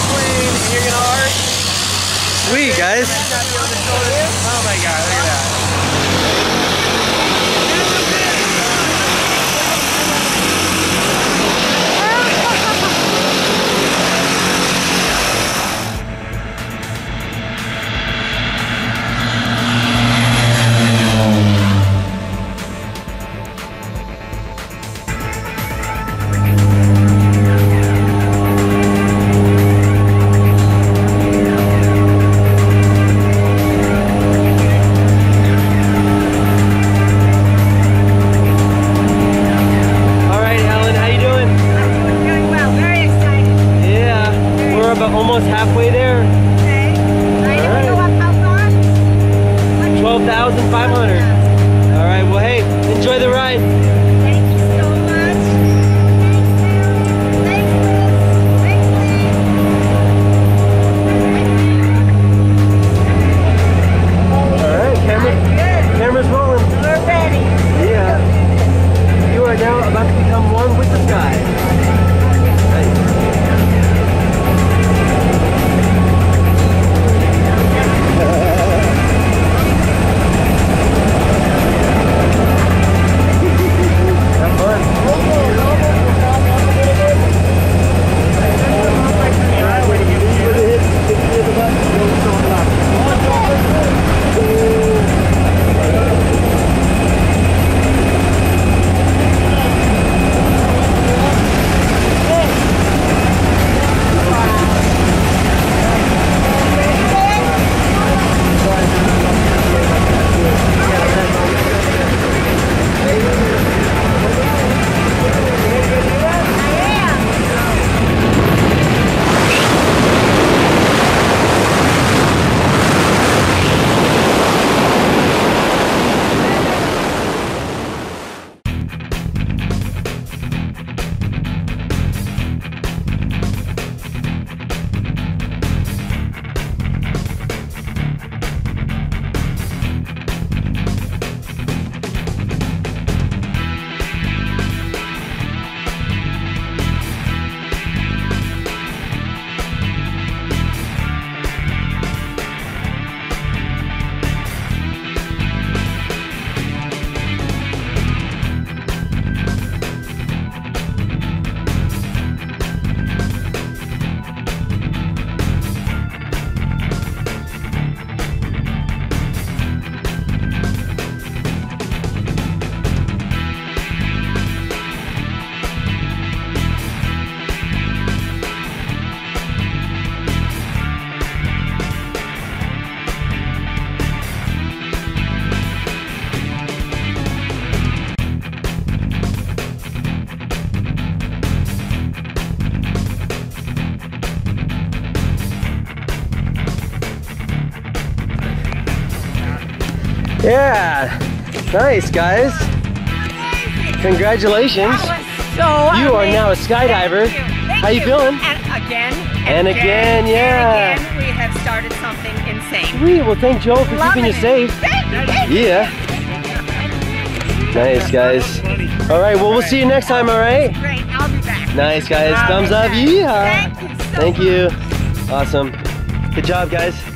airplane and you're gonna arc. Sweet, guys. Oh my god, look at that. Almost halfway there. Okay. Right. Go up how far? 12,500. All right. Well, hey, enjoy the ride. Thank you so much. Thanks, All right, camera's rolling. We're ready. Yeah. You are now about to become one with the sky. Nice. Yeah, nice guys. Congratulations. That was so You are amazing. now a skydiver. Thank How you feeling? And again, yeah. and again, we have started something insane. Sweet, well thank Joel for Loving keeping you it. safe. Thank you. Yeah. Nice guys. All right, well we'll see you next time, all right? Great, I'll be back. Nice guys, thumbs up, Thank yeah. you so Thank much. you. Awesome. Good job guys.